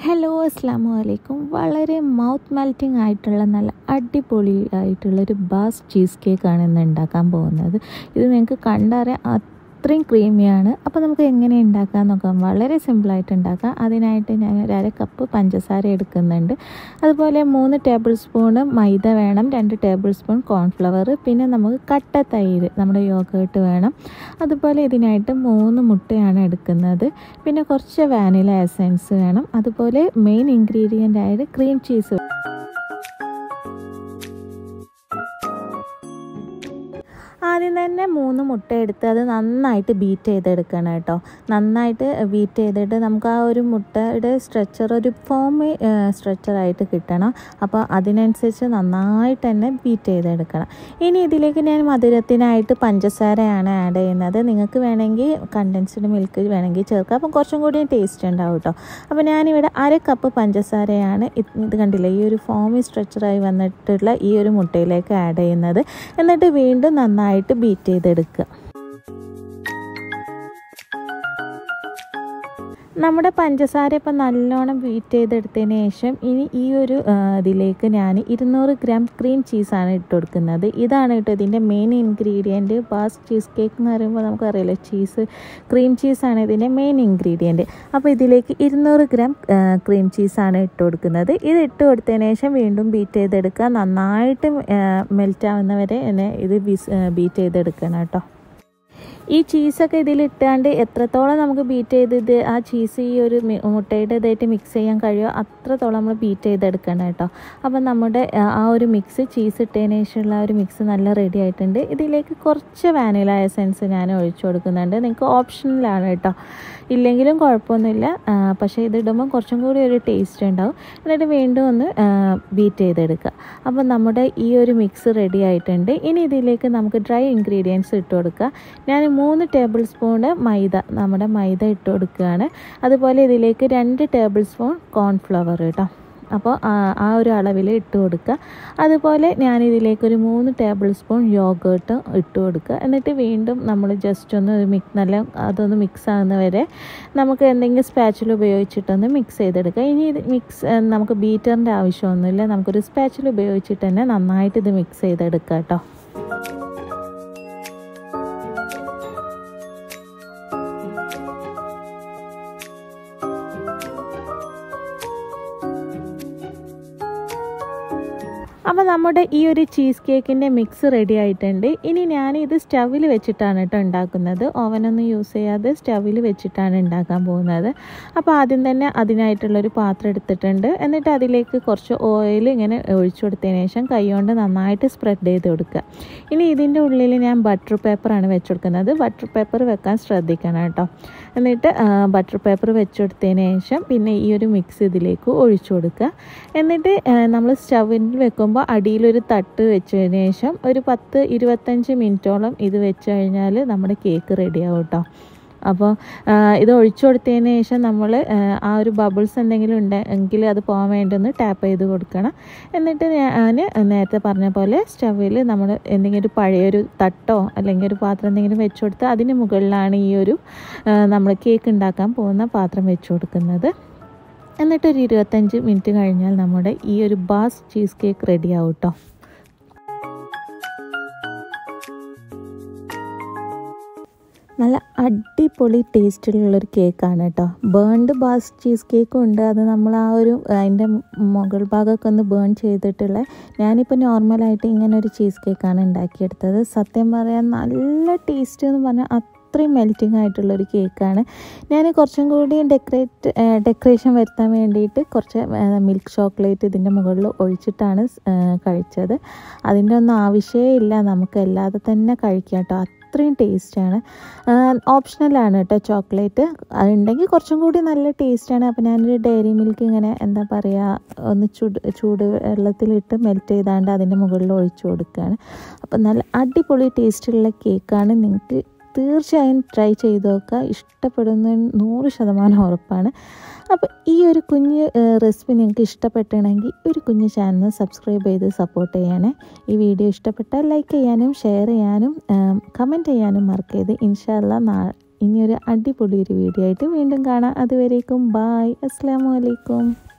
Hello അസ്സാം വലൈക്കും. വളരെ മൗത്ത് മെൽറ്റിംഗ് ആയിട്ടുള്ള നല്ല അടിപൊളി ആയിട്ടുള്ളൊരു ബാസ് ചീസ് കേക്കാണ് ഇന്ന് ഉണ്ടാക്കാൻ പോകുന്നത്. ഇത് നിങ്ങൾക്ക് കണ്ടറിയാം അത്രയും ക്രീമിയാണ്. അപ്പോൾ നമുക്ക് എങ്ങനെ ഉണ്ടാക്കാൻ നോക്കാം. വളരെ സിമ്പിളായിട്ട് ഉണ്ടാക്കാം. അതിനായിട്ട് ഞാൻ ഒരു 1/2 കപ്പ് പഞ്ചസാര എടുക്കുന്നുണ്ട്. അതുപോലെ 3 ടേബിൾ സ്പൂണ് മൈദ വേണം, 2 ടേബിൾ സ്പൂൺ കോൺഫ്ലവർ, പിന്നെ നമുക്ക് കട്ട തൈര് നമ്മുടെ യോഗേർട്ട് വേണം. അതുപോലെ ഇതിനായിട്ട് 3 മുട്ടയാണ് എടുക്കുന്നത്. പിന്നെ കുറച്ച് വാനില എസൻസ് വേണം. അതുപോലെ മെയിൻ ഇൻഗ്രീഡിയൻ്റ് ആയിട്ട് ക്രീം ചീസ്. ആദ്യം തന്നെ 3 മുട്ട എടുത്ത് അത് നന്നായിട്ട് ബീറ്റ് ചെയ്തെടുക്കണം കേട്ടോ. നന്നായിട്ട് ബീറ്റ് ചെയ്തിട്ട് നമുക്ക് ആ ഒരു മുട്ടയുടെ സ്ട്രെച്ചർ ഒരു ഫോമി സ്ട്രെച്ചറായിട്ട് കിട്ടണം. അപ്പോൾ അതിനനുസരിച്ച് നന്നായിട്ട് തന്നെ ബീറ്റ് ചെയ്തെടുക്കണം. ഇനി ഇതിലേക്ക് ഞാൻ മധുരത്തിനായിട്ട് പഞ്ചസാരയാണ് ആഡ് ചെയ്യുന്നത്. നിങ്ങൾക്ക് വേണമെങ്കിൽ കണ്ടൻസ്ഡ് മിൽക്ക് വേണമെങ്കിൽ ചേർക്കാം. അപ്പം കുറച്ചും കൂടി ടേസ്റ്റ് ഉണ്ടാവും കേട്ടോ. അപ്പോൾ ഞാനിവിടെ 1/2 കപ്പ് പഞ്ചസാരയാണ് ഇത് കണ്ടില്ലേ ഈ ഒരു ഫോമി സ്ട്രെച്ചറായി വന്നിട്ടുള്ള ഈ ഒരു മുട്ടയിലേക്ക് ആഡ് ചെയ്യുന്നത്. എന്നിട്ട് വീണ്ടും നന്നായിട്ട് ബീറ്റ് ചെയ്തെടുക്കുക. നമ്മുടെ പഞ്ചസാര ഇപ്പം നല്ലോണം ബീറ്റ് ചെയ്തെടുത്തതിന് ശേഷം ഇനി ഈ ഒരു ഇതിലേക്ക് ഞാൻ 200 ഗ്രാം ക്രീം ചീസാണ് ഇട്ട് കൊടുക്കുന്നത്. ഇതാണ് കേട്ടോ ഇതിൻ്റെ main ingredient. Basque cheese cake എന്ന് പറയുമ്പോൾ നമുക്കറിയില്ല ക്രീം ചീസാണ് ഇതിൻ്റെ മെയിൻ ഇൻഗ്രീഡിയൻറ്റ്. അപ്പോൾ ഇതിലേക്ക് 200 ഗ്രാം ക്രീം ചീസാണ് ഇട്ട് കൊടുക്കുന്നത്. ഇത് ഇട്ട് കൊടുത്തതിന് ശേഷം വീണ്ടും ബീറ്റ് ചെയ്തെടുക്കുക. നന്നായിട്ട് മെൽറ്റ് ആവുന്നവരെ ഇത് ബീറ്റ് ചെയ്തെടുക്കണം കേട്ടോ. ഈ ചീസൊക്കെ ഇതിലിട്ടാണ്ട് എത്രത്തോളം നമുക്ക് ബീറ്റ് ചെയ്ത് ആ ചീസ് ഈ ഒരു മുട്ടയുടെ ഇതായിട്ട് മിക്സ് ചെയ്യാൻ കഴിയുമോ അത്രത്തോളം നമ്മൾ ബീറ്റ് ചെയ്തെടുക്കണം കേട്ടോ. അപ്പം നമ്മുടെ ആ ഒരു മിക്സ് ചീസ് ഇട്ടതിന് ശേഷമുള്ള ആ ഒരു മിക്സ് നല്ല റെഡി ആയിട്ടുണ്ട്. ഇതിലേക്ക് കുറച്ച് വാനില എസൻസ് ഞാൻ ഒഴിച്ചു കൊടുക്കുന്നുണ്ട്. നിങ്ങൾക്ക് ഓപ്ഷനിലാണ് കേട്ടോ, ഇല്ലെങ്കിലും കുഴപ്പമൊന്നുമില്ല. പക്ഷേ ഇതിടുമ്പോൾ കുറച്ചും കൂടി ഒരു ടേസ്റ്റ് ഉണ്ടാവും. എന്നിട്ട് വീണ്ടും ഒന്ന് ബീറ്റ് ചെയ്തെടുക്കുക. അപ്പോൾ നമ്മുടെ ഈ ഒരു മിക്സ് റെഡി ആയിട്ടുണ്ട്. ഇനി ഇതിലേക്ക് നമുക്ക് ഡ്രൈ ഇൻഗ്രീഡിയൻസ് ഇട്ട് കൊടുക്കുക. ഞാൻ 3 ടേബിൾ സ്പൂണ് നമ്മുടെ മൈദ ഇട്ട് കൊടുക്കുകയാണ്. അതുപോലെ ഇതിലേക്ക് 2 ടേബിൾ സ്പൂൺ കോൺഫ്ലവർ കേട്ടോ. അപ്പോൾ ആ ഒരു അളവിൽ ഇട്ട് കൊടുക്കുക. അതുപോലെ ഞാനിതിലേക്കൊരു 3 ടേബിൾ സ്പൂൺ യോഗേർട്ട് ഇട്ട് കൊടുക്കുക. എന്നിട്ട് വീണ്ടും നമ്മൾ ജസ്റ്റ് ഒന്ന് അതൊന്ന് മിക്സ് ആകുന്നവരെ നമുക്ക് എന്തെങ്കിലും സ്പാച്ചുല ഉപയോഗിച്ചിട്ടൊന്ന് മിക്സ് ചെയ്തെടുക്കുക. ഇനി ഇത് നമുക്ക് ബീറ്ററിൻ്റെ ആവശ്യമൊന്നുമില്ല. നമുക്കൊരു സ്പാച്ചുല ഉപയോഗിച്ചിട്ട് തന്നെ നന്നായിട്ട് ഇത് മിക്സ് ചെയ്തെടുക്കുക കേട്ടോ. അപ്പോൾ നമ്മുടെ ഈ ഒരു ചീസ് കേക്കിൻ്റെ മിക്സ് റെഡി ആയിട്ടുണ്ട്. ഇനി ഞാനിത് സ്റ്റവിൽ വെച്ചിട്ടാണ് കേട്ടോ ഉണ്ടാക്കുന്നത്. ഓവനൊന്നും യൂസ് ചെയ്യാതെ സ്റ്റവിൽ വെച്ചിട്ടാണ് ഉണ്ടാക്കാൻ പോകുന്നത്. അപ്പോൾ ആദ്യം തന്നെ അതിനായിട്ടുള്ളൊരു പാത്രം എടുത്തിട്ടുണ്ട്. എന്നിട്ട് അതിലേക്ക് കുറച്ച് ഓയിൽ ഇങ്ങനെ ഒഴിച്ചു കൊടുത്തതിന് ശേഷം കൈകൊണ്ട് നന്നായിട്ട് സ്പ്രെഡ് ചെയ്ത് കൊടുക്കുക. ഇനി ഇതിൻ്റെ ഉള്ളിൽ ഞാൻ ബട്ടർ പേപ്പറാണ് വെച്ച് കൊടുക്കുന്നത്. ബട്ടർ പേപ്പർ വെക്കാൻ ശ്രദ്ധിക്കണം കേട്ടോ. എന്നിട്ട് ബട്ടർ പേപ്പർ വെച്ച് കൊടുത്തതിന് ശേഷം പിന്നെ ഈ ഒരു മിക്സ് ഇതിലേക്ക് ഒഴിച്ചു കൊടുക്കുക. എന്നിട്ട് നമ്മൾ സ്റ്റവിൽ വെക്കുമ്പോൾ അടിയിലൊരു തട്ട് വെച്ചതിന് ശേഷം ഒരു 10-25 മിനിറ്റോളം ഇത് വെച്ച് കഴിഞ്ഞാൽ നമ്മുടെ കേക്ക് റെഡിയാവും കേട്ടോ. അപ്പോൾ ഇത് ഒഴിച്ചു കൊടുത്തതിന് ശേഷം നമ്മൾ ആ ഒരു ബബിൾസ് എന്തെങ്കിലും ഉണ്ടെങ്കിൽ അത് പോകാൻ വേണ്ടി ഒന്ന് ടാപ്പ് ചെയ്ത് കൊടുക്കണം. എന്നിട്ട് ഞാൻ നേരത്തെ പറഞ്ഞ പോലെ സ്റ്റവിൽ നമ്മൾ എന്തെങ്കിലും ഒരു പഴയൊരു തട്ടോ അല്ലെങ്കിൽ ഒരു പാത്രം എന്തെങ്കിലും വെച്ച് കൊടുത്ത് അതിന് മുകളിലാണ് ഈ ഒരു നമ്മൾ കേക്ക് ഉണ്ടാക്കാൻ പോകുന്ന പാത്രം വെച്ച് കൊടുക്കുന്നത്. എന്നിട്ടൊരു 25 മിനിറ്റ് കഴിഞ്ഞാൽ നമ്മുടെ ഈ ഒരു ബാസ് ചീസ് കേക്ക് റെഡിയാവും കേട്ടോ. നല്ല അടിപൊളി ടേസ്റ്റിലുള്ളൊരു കേക്കാണ് കേട്ടോ. ബേൺഡ് ബാസ് ചീസ് കേക്കും ഉണ്ട്. അത് നമ്മൾ ആ ഒരു അതിൻ്റെ മുകൾ ഭാഗമൊക്കെ ഒന്ന് ബേൺ ചെയ്തിട്ടുള്ള. ഞാനിപ്പോൾ നോർമലായിട്ട് ഇങ്ങനെ ഒരു ചീസ് കേക്കാണ് ഉണ്ടാക്കിയെടുത്തത്. സത്യം പറയാൻ നല്ല ടേസ്റ്റ് എന്ന് പറഞ്ഞാൽ അത്രയും മെൽറ്റിംഗ് ആയിട്ടുള്ളൊരു കേക്കാണ്. ഞാൻ കുറച്ചും കൂടി ഡെക്കറേഷൻ വരുത്താൻ വേണ്ടിയിട്ട് കുറച്ച് മിൽക്ക് ചോക്ലേറ്റ് ഇതിൻ്റെ മുകളിൽ ഒഴിച്ചിട്ടാണ് കഴിച്ചത്. അതിൻ്റെ ഒന്നും ആവശ്യമേ ഇല്ല, നമുക്ക് അല്ലാതെ തന്നെ കഴിക്കാം കേട്ടോ. അത്രയും ടേസ്റ്റാണ്. ഓപ്ഷണലാണ് കേട്ടോ ചോക്ലേറ്റ്. അതുണ്ടെങ്കിൽ കുറച്ചും കൂടി നല്ല ടേസ്റ്റാണ്. അപ്പോൾ ഞാനൊരു ഡയറി മിൽക്ക് ഇങ്ങനെ എന്താ പറയുക ഒന്ന് ചൂട് വെള്ളത്തിലിട്ട് മെൽറ്റ് ചെയ്താണ്ട് അതിൻ്റെ മുകളിൽ ഒഴിച്ചു കൊടുക്കുകയാണ്. അപ്പോൾ നല്ല അടിപൊളി ടേസ്റ്റുള്ള കേക്കാണ്. നിങ്ങൾക്ക് തീർച്ചയായും ട്രൈ ചെയ്ത് നോക്കുക. ഇഷ്ടപ്പെടുന്ന 100% ഉറപ്പാണ്. അപ്പോൾ ഈ ഒരു കുഞ്ഞ് റെസിപ്പി നിങ്ങൾക്ക് ഇഷ്ടപ്പെട്ടുണ്ടെങ്കിൽ ഒരു കുഞ്ഞ് ചാനൽ സബ്സ്ക്രൈബ് ചെയ്ത് സപ്പോർട്ട് ചെയ്യണേ. ഈ വീഡിയോ ഇഷ്ടപ്പെട്ടാൽ ലൈക്ക് ചെയ്യാനും ഷെയർ ചെയ്യാനും കമൻറ്റ് ചെയ്യാനും മറക്കരുത്. ഇൻഷാ അല്ലാഹ് ഇനിയൊരു അടിപൊളി ഒരു വീഡിയോ ആയിട്ട് വീണ്ടും കാണാം. അതുവരേക്കും ബായ്. അസ്സലാമു അലൈക്കും.